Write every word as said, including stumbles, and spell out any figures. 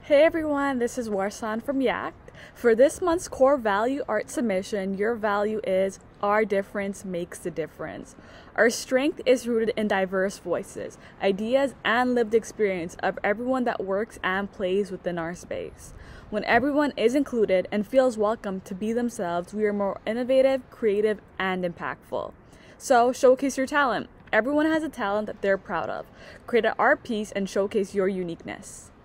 Hey everyone, this is Warsan from Yacht. For this month's core value art submission, your value is our difference makes the difference. Our strength is rooted in diverse voices, ideas, and lived experience of everyone that works and plays within our space. When everyone is included and feels welcome to be themselves, we are more innovative, creative, and impactful. So showcase your talent. Everyone has a talent that they're proud of. Create an art piece and showcase your uniqueness.